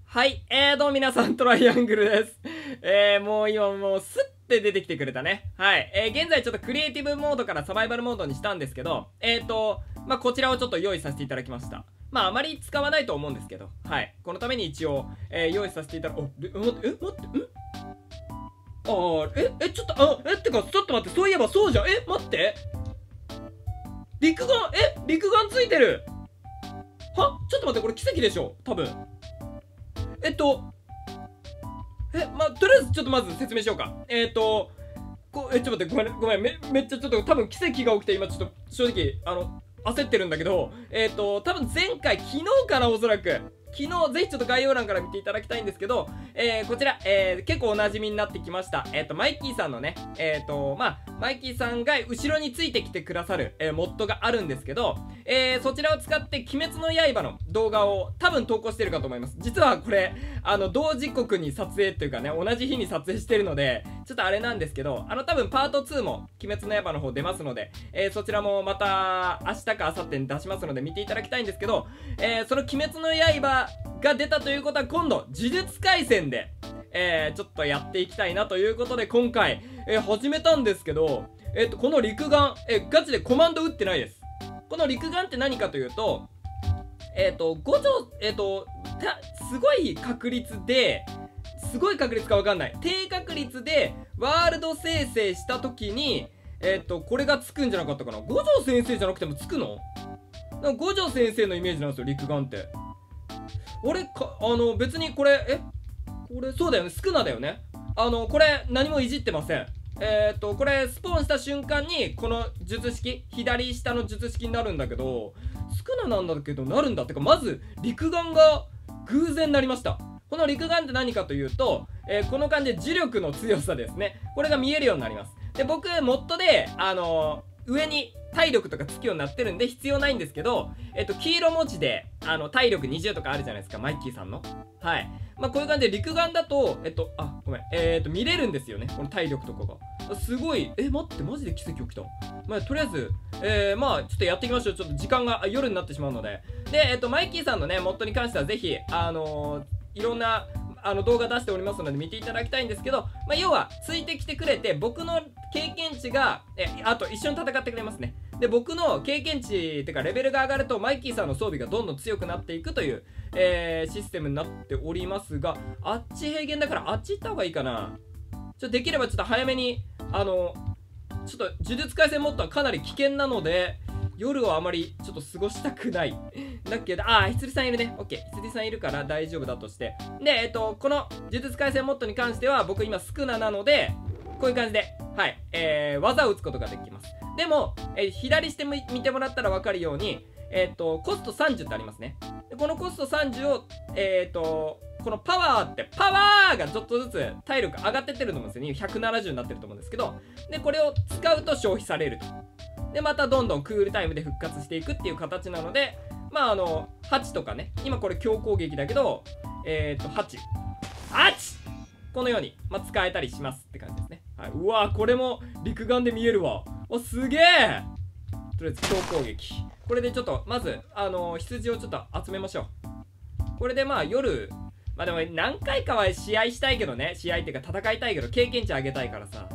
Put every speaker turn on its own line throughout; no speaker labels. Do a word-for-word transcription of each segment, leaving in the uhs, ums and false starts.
はい、えーどうも皆さん、トライアングルです。えー、もう今もうスッて出てきてくれたね。はい、えー、現在ちょっとクリエイティブモードからサバイバルモードにしたんですけど、えーと、まあ、こちらをちょっと用意させていただきました。まあ、あまり使わないと思うんですけど、はい、このために一応、えー、用意させていただく、お、で、待って、え、待って、んあー、え、え、ちょっと、あ、え、ってか、ちょっと待って、そういえばそうじゃん、え、待って。陸眼、え、陸眼ついてる。はちょっと待って、これ奇跡でしょ、多分。えっと、え、まあ、とりあえずちょっとまず説明しようか。えっ、ー、と、こえ、ちょっと待って、ごめん、ごめん、め、めっちゃちょっと多分奇跡が起きて、今ちょっと正直、あの、焦ってるんだけど、えっ、ー、と、多分前回、昨日かな、おそらく。昨日、ぜひちょっと概要欄から見ていただきたいんですけど、えー、こちら、えー、結構お馴染みになってきました。えっ、ー、と、マイキーさんのね、えっ、ー、と、まあ、マイキーさんが後ろについてきてくださる、えー、モッドがあるんですけど、えー、そちらを使って、鬼滅の刃の動画を多分投稿してるかと思います。実はこれ、あの、同時刻に撮影っていうかね、同じ日に撮影してるので、ちょっとあれなんですけど、あの、多分パートツーも、鬼滅の刃の方出ますので、えー、そちらもまた、明日か明後日に出しますので、見ていただきたいんですけど、えー、その鬼滅の刃が出たということは、今度、呪術廻戦で、えー、ちょっとやっていきたいなということで、今回、えー、始めたんですけど、えっと、この陸眼、えー、ガチでコマンド打ってないです。この陸眼って何かというと、えっと、五条、えっと、すごい確率で、すごい確率かわかんない。低確率で、ワールド生成した時に、えっと、これがつくんじゃなかったかな。五条先生じゃなくてもつくの？なんか五条先生のイメージなんですよ、陸眼って。俺か、あの、別にこれ、えこれ、そうだよね、スクナだよね。あの、これ、何もいじってません。えっと、これ、スポーンした瞬間に、この術式、左下の術式になるんだけど、スクナなんだけど、なるんだってか、まず、陸眼が偶然なりました。この陸眼って何かというと、えー、この感じで磁力の強さですね。これが見えるようになります。で、僕、モッドで、あのー、上に体力とかつくようになってるんで必要ないんですけど、えっと、黄色文字で、あの、体力にじゅうとかあるじゃないですか、マイキーさんの。はい。まあ、こういう感じで陸眼だと、えっと、あ、ごめん、えー、っと、見れるんですよね、この体力とかが。すごい、え、待って、マジで奇跡起きた。まあ、とりあえず、えー、まあ、ちょっとやっていきましょう。ちょっと時間が夜になってしまうので。で、えっと、マイキーさんのね、モッドに関してはぜひ、あのー、いろんな、あの動画出しておりますので見ていただきたいんですけど、まあ、要はついてきてくれて僕の経験値がえあと一緒に戦ってくれますね。で僕の経験値ってかレベルが上がるとマイキーさんの装備がどんどん強くなっていくという、えー、システムになっておりますが、あっち平原だからあっち行った方がいいかな。ちょっとできればちょっと早めにあのちょっと呪術廻戦モッドはかなり危険なので夜はあまりちょっと過ごしたくないだけど、ああ、ひつりさんいるね。オッケー。ひつりさんいるから大丈夫だとして。で、えっと、この呪術廻戦モッドに関しては、僕今スクナなので、こういう感じで、はい、えー、技を打つことができます。でも、えー、左して見てもらったら分かるように、えっと、コストさんじゅうってありますね。でこのコストさんじゅうを、えっと、このパワーって、パワーがちょっとずつ体力上がってってると思うんですよね。ひゃくななじゅうになってると思うんですけど、で、これを使うと消費されると。でまたどんどんクールタイムで復活していくっていう形なので、まああのはちとかね、今これ強攻撃だけどえっ、ー、とはちはちこのように、まあ、使えたりしますって感じですね。はい、うわーこれも陸眼で見えるわ。おすげえ。とりあえず強攻撃、これでちょっとまずあの羊をちょっと集めましょう。これでまあ夜、まあでも何回かは試合したいけどね、試合っていうか戦いたいけど経験値上げたいからさ。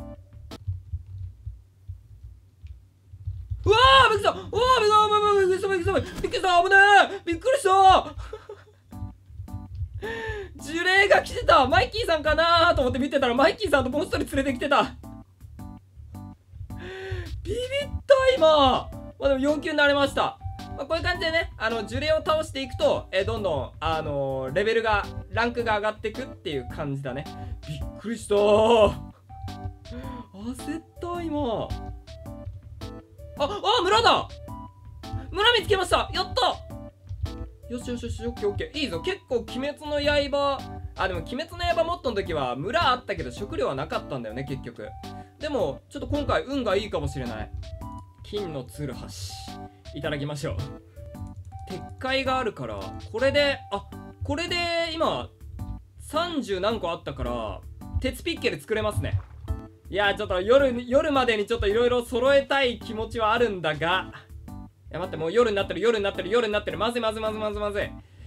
うわーびっくりした。うわーびっくりしたびっくりしたびっくりした危ねえびっくりした呪霊が来てた。マイキーさんかなーと思って見てたらマイキーさんとモンストに連れてきてた。ビビった今。まあでもよん級になれました。まあ、こういう感じでね、あの呪霊を倒していくと、えー、どんどんあのー、レベルがランクが上がっていくっていう感じだね。びっくりしたー焦った今。あ、あ、村だ。村見つけました。やった。よしよしよし、オッケーオッケー。いいぞ。結構鬼滅の刃、あ、でも鬼滅の刃モッドの時は村あったけど食料はなかったんだよね、結局。でも、ちょっと今回運がいいかもしれない。金のツルハシ。いただきましょう。鉄塊があるから、これで、あ、これで今、さんじゅう何個あったから、鉄ピッケル作れますね。いやーちょっと夜、夜までにちょっといろいろ揃えたい気持ちはあるんだが、いや待って、もう夜になってる夜になってる夜になってるまずいまずいまずいまずいまずい。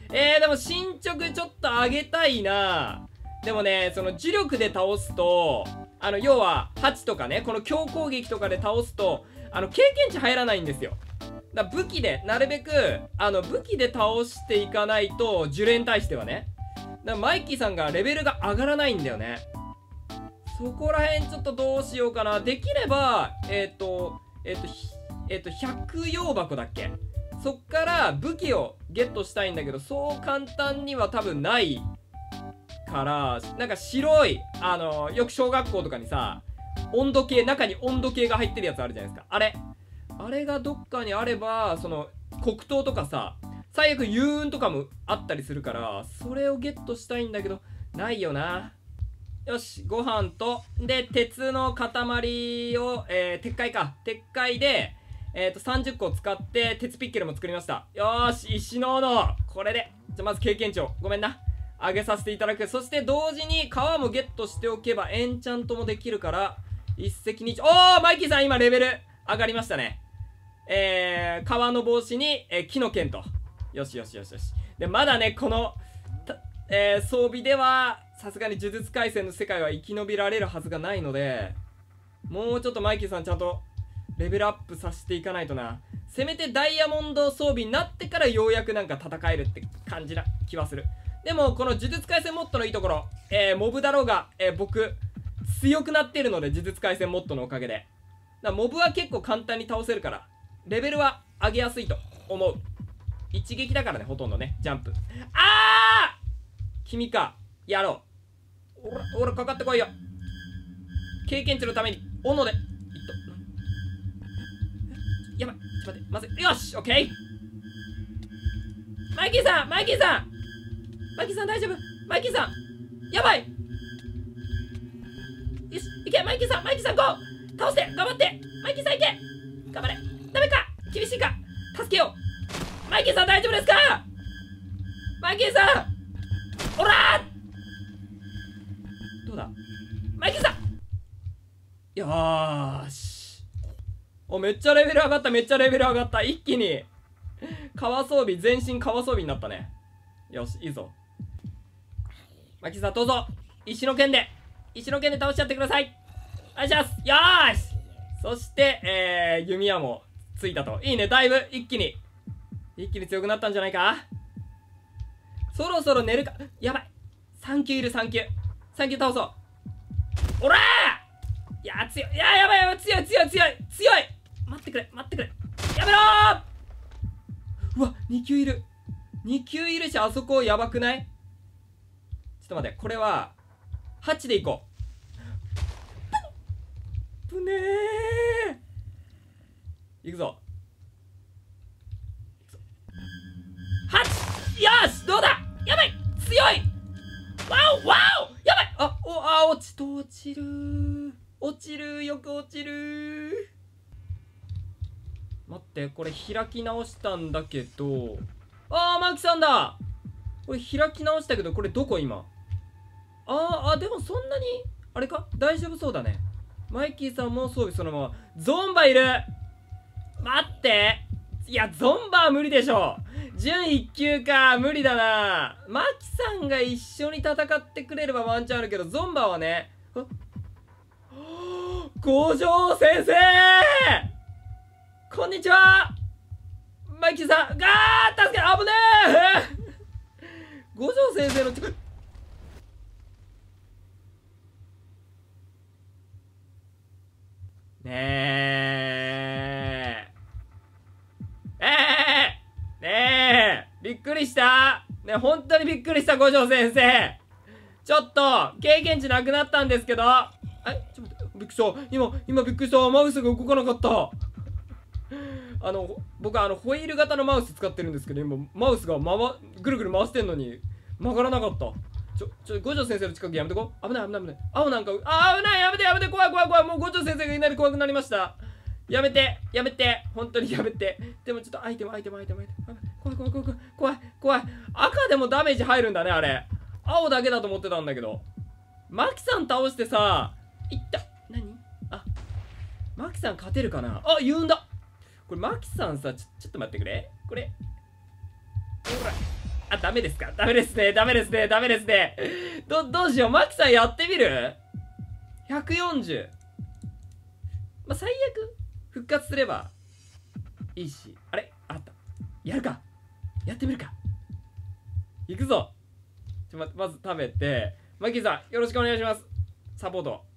えー、でも進捗ちょっと上げたいな。でもね、その呪力で倒すと、あの、要は、はちとかね、この強攻撃とかで倒すと、あの、経験値入らないんですよ。だから武器で、なるべく、あの、武器で倒していかないと、呪霊に対してはね。だからマイキーさんがレベルが上がらないんだよね。そこら辺ちょっとどうしようかな。できれば、えっと、えっと、えっと、百葉箱だっけ？そっから武器をゲットしたいんだけど、そう簡単には多分ないから、なんか白い、あの、よく小学校とかにさ、温度計、中に温度計が入ってるやつあるじゃないですか。あれ。あれがどっかにあれば、その、黒糖とかさ、最悪幽雲とかもあったりするから、それをゲットしたいんだけど、ないよな。よし、ご飯と、で、鉄の塊を、えー、鉄塊か。鉄塊で、えっと、さんじゅっこ使って、鉄ピッケルも作りました。よーし、石の斧。これで。じゃ、まず経験値を。ごめんな。上げさせていただく。そして同時に皮もゲットしておけばエンチャントもできるから、一石二鳥。おー、マイキーさん今レベル上がりましたね。えー、革の帽子に、えー、木の剣と。よしよしよしよし。で、まだね、この、えー、装備では、さすがに呪術廻戦の世界は生き延びられるはずがないので、もうちょっとマイキーさんちゃんと、レベルアップさせていかないとな。せめてダイヤモンド装備になってからようやくなんか戦えるって感じな気はする。でも、この呪術廻戦モッドのいいところ、えー、モブだろうが、えー、僕、強くなっているので、呪術廻戦モッドのおかげで。だからモブは結構簡単に倒せるから、レベルは上げやすいと思う。一撃だからね、ほとんどね、ジャンプ。あー君か、やろう。おら、おら、かかってこいよ。経験値のために、斧で、いっと。やばい、ちょっと待って、まずい。よし、オッケー。マイキーさん、マイキーさんマイキーさん大丈夫？マイキーさんやばい。よし、いけ、マイキーさん、マイキーさんゴー。倒して、頑張って。マイキーさんいけ。頑張れ。ダメか、厳しいか。助けよう。マイキーさん大丈夫ですか？マイキーさん、おらー。どうだマイキーさん。よーし。お、めっちゃレベル上がった、めっちゃレベル上がった。一気に革装備、全身革装備になったね。よし、いいぞ。マキさんどうぞ。石の剣で石の剣で倒しちゃってください。お願いします。よーし。そしてえー、弓矢もついたと。いいね、だいぶ一気に一気に強くなったんじゃないか。そろそろ寝るか。やばい、さん級いる。さん級さん級倒そう。おらー。いやー強い。いやーやばいやばい、強い強い強い強い。待ってくれ待ってくれ。やめろー。うわ、に級いる。に級いるし、あそこやばくない？ちょっと待って、これははちでいこう。ぶねー。いくぞ。はち。よし、どうだ。やばい、強い。わおわお、やばい。あおあ落ちと落ちるー。落ちるー、よく落ちるー。待って、これ開き直したんだけど、あー、マキさんだ。これ開き直したけど、これどこ今。あーあ、でもそんなにあれか、大丈夫そうだね。マイキーさんも装備そのまま。ゾンバいる。待って、いやゾンバは無理でしょ。準いっ級か、無理だな。マキさんが一緒に戦ってくれればワンチャンあるけど、ゾンバはね。五条先生、こんにちは。マイキーさん、がー、助け、危ねえ。五条先生の近く。ねえ。ええ。ねえ。びっくりした。ね、本当にびっくりした、五条先生。ちょっと、経験値なくなったんですけど。え、ちょっと待って、びっくりした。今、今びっくりした。マウスが動かなかった。あの、僕はあの、ホイール型のマウス使ってるんですけど、今、マウスが回、ぐるぐる回してんのに、曲がらなかった。ちょ、ちょ、五条先生の近くやめてこ。危ない危ない危ない。青なんか、あ、危ない、やめてやめて、怖い怖い怖い。もう五条先生がいきなり怖くなりました。やめて、やめて、本当にやめて。でもちょっとアイテム、アイテム、アイテム、アイテム。怖い怖い怖い怖い、怖い、怖い。赤でもダメージ入るんだね、あれ。青だけだと思ってたんだけど。マキさん倒してさ、いった。何？あ、マキさん勝てるかなあ、言うんだ。これマキさんさ、ちょ、ちょっと待ってくれ。これ。ほら。 あ、ダメですか？ダメですね。ダメですね。ダメですね。ど、どうしよう。マキさんやってみる ?ひゃくよんじゅう。まあ、最悪、復活すればいいし。あれあった。やるか。やってみるか。いくぞ。ちょ、ま、まず食べて。マキさん、よろしくお願いします。サポート。